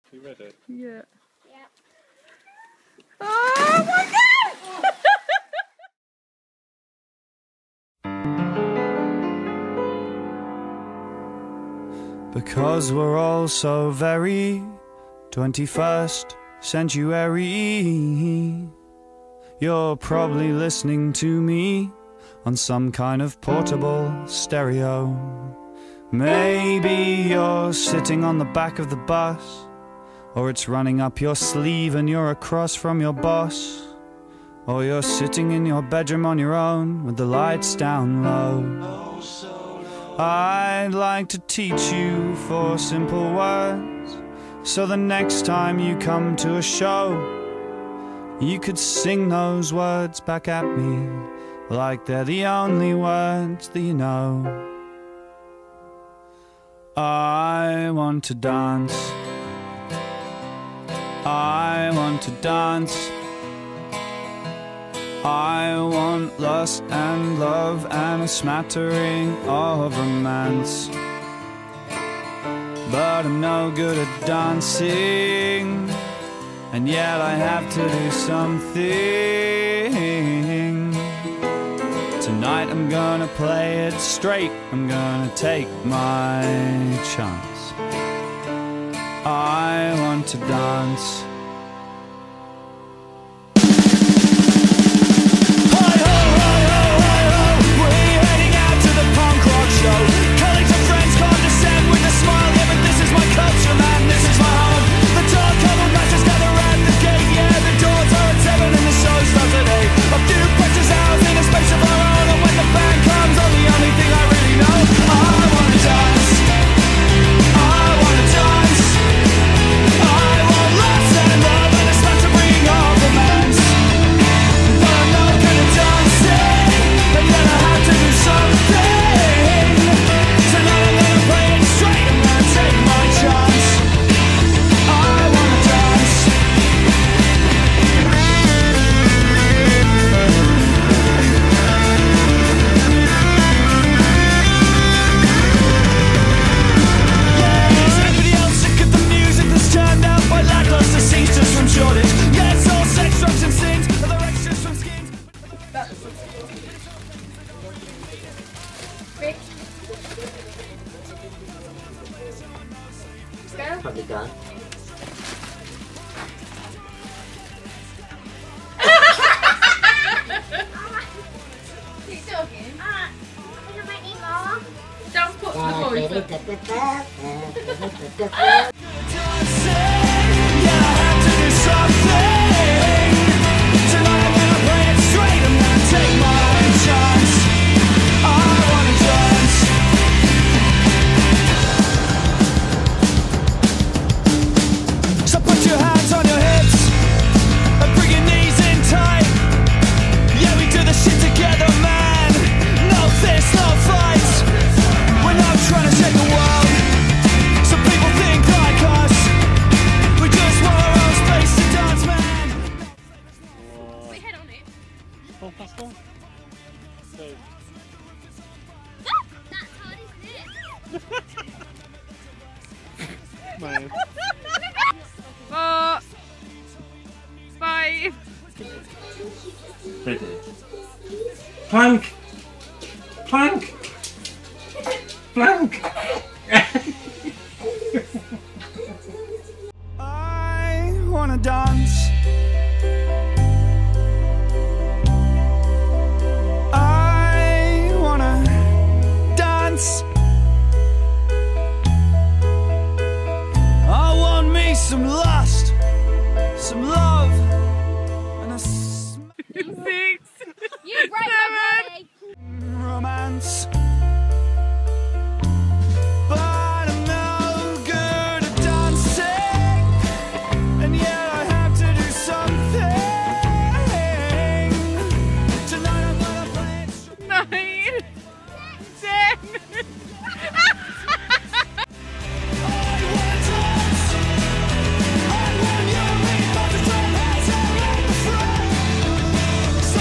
You ready? Yeah. Yep. Oh my god! Because we're all so very 21st century. You're probably listening to me on some kind of portable stereo. Maybe you're sitting on the back of the bus, or it's running up your sleeve and you're across from your boss, or you're sitting in your bedroom on your own with the lights down low. I'd like to teach you 4 simple words, so the next time you come to a show, you could sing those words back at me like they're the only words that you know. I want to dance. I want to dance. I want lust and love and a smattering of romance. But I'm no good at dancing, and yet I have to do something. Tonight I'm gonna play it straight. I'm gonna take my chance. I want to dance. Probably done. Keep talking. Can I make any more? Don't put the voice Man. 4, 5. Ready? Plank! Plank! Plank! I wanna dance. I wanna dance. I want me some lust, some love, and a 6. You break my body. romance. But I'm no good at dancing, and yet I have to do something. Tonight I'm gonna play it straight. 9, 10. I want you, me, but the time has all on the front.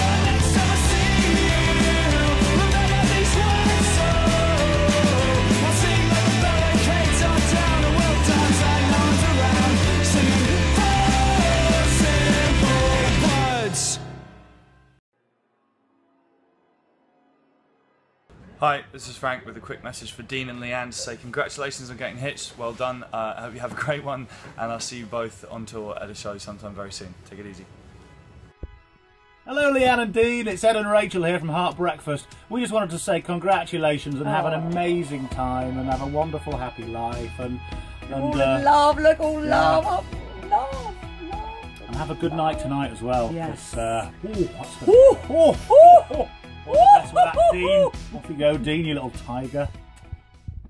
Hi, this is Frank with a quick message for Dean and Leanne to say congratulations on getting hitched. Well done. I hope you have a great one, and I'll see you both on tour at a show sometime very soon. Take it easy. Hello Leanne and Dean, it's Ed and Rachel here from Heart Breakfast. We just wanted to say congratulations and have an amazing time and have a wonderful happy life and love, look, all yeah. love, love. And have a good night tonight as well. Yes. All the best with that, Dean. Off you go, Dean, you little tiger.